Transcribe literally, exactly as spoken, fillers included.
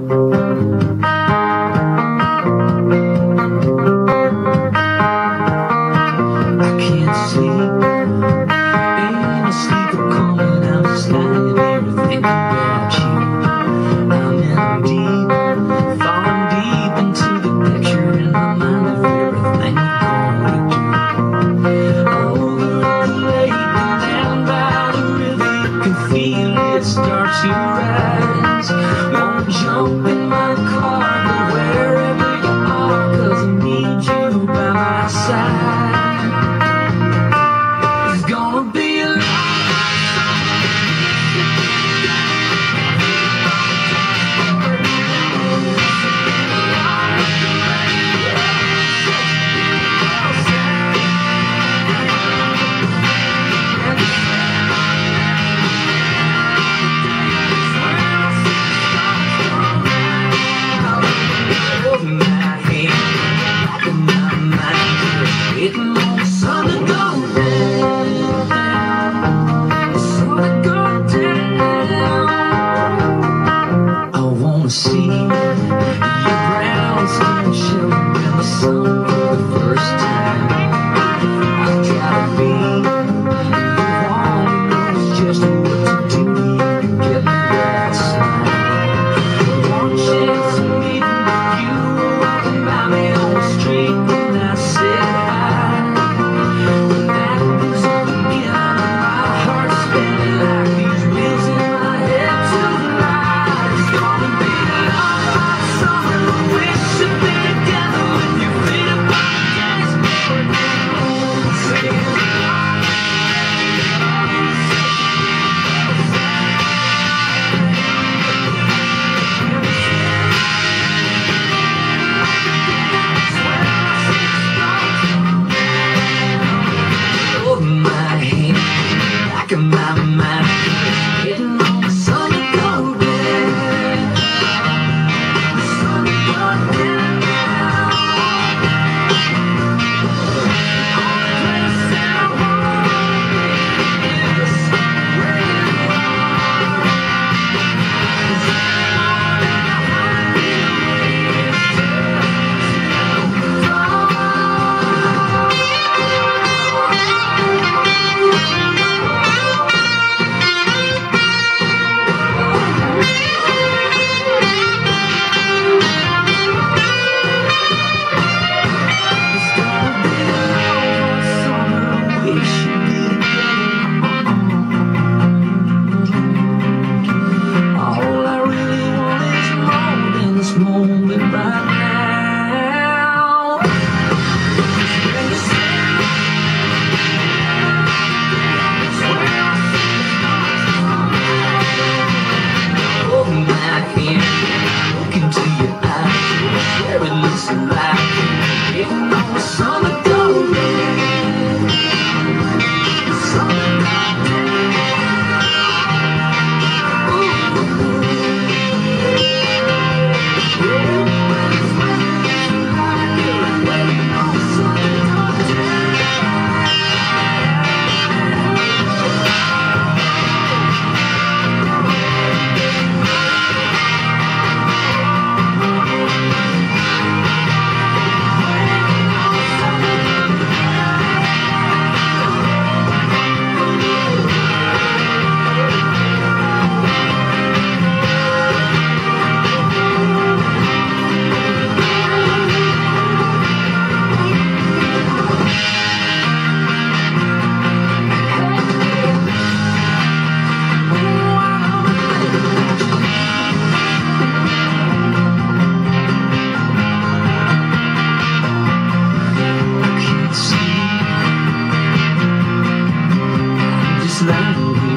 To rise, won't jump in my car, but wherever you are, 'cause I need you by my side. It's gonna be a long see your brown skin showing in the sun for the first time. I've gotta be the one who knows just what to do to get me that smile. One chance of meeting you, walking by me on the street, and I said hi. When that music began, my heart spinning like these wheels in my head tonight. It's gonna be my mind, getting on the sun to go down, the sun to go down. The only place that I wanna be is where you are. 'Cause everyone that I wanna be with is moment right now. Hold my hand, look into your eyes, share it, listen like getting on the sun to go down, the sun to go like